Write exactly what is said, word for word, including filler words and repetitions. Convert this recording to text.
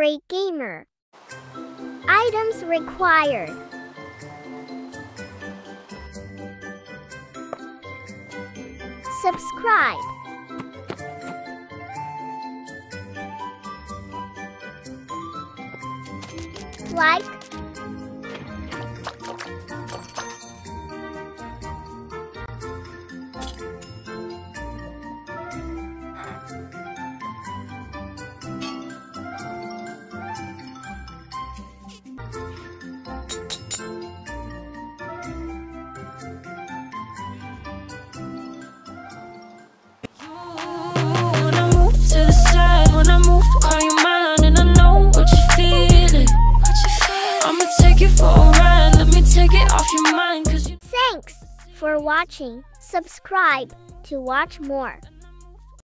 eight Gamer. Items required. Subscribe. Like. Thanks for watching. Subscribe to watch more.